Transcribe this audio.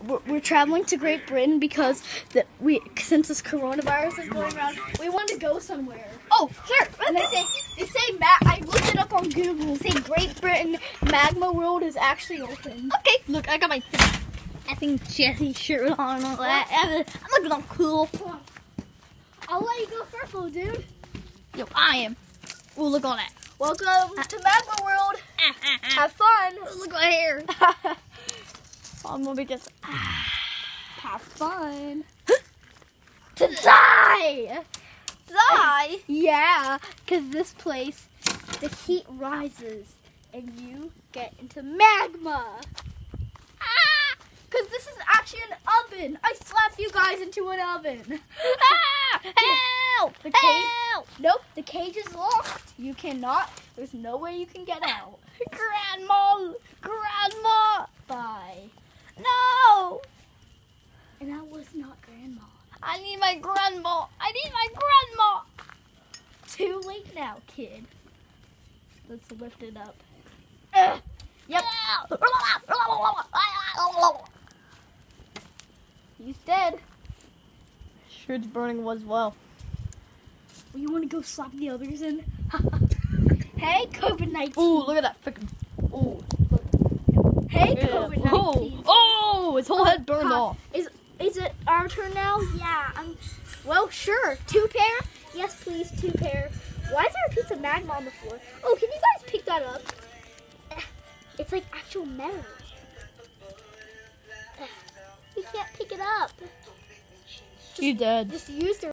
we're traveling to Great Britain because since this coronavirus is going around, we want to go somewhere. Oh, sure. And they say I looked it up on Google. They say Great Britain Magma World is actually open. Okay, look, I got my effing Jesse shirt on and all that. I'm looking all cool. I'll let you go first, little dude. Yo, I am. Oh, look at that. Welcome to Magma World. Have fun. Look at my hair. I'm gonna be just have fun. To die. Die? Yeah, because this place, the heat rises and you get into magma. Because this is actually an oven. I slapped you guys into an oven. Help! Help! Nope, the cage is locked. You cannot. There's no way you can get out. Grandma! Grandma! Bye. No! And that was not Grandma. I need my grandma. I need my grandma. Too late now, kid. Let's lift it up. Yep. He's dead. Sure, it's burning as well. Well, you want to go slap the others in? Hey, COVID-19. Ooh, look at that freaking. Ooh. Hey, Yeah. COVID-19. Oh, his whole head burned off. Is it our turn now? Yeah. Well, sure. 2 pair? Yes, please. 2 pair. Why is there a piece of magma on the floor? Oh, can you guys pick that up? It's like actual metal. We can't pick it up. You dead. Just use the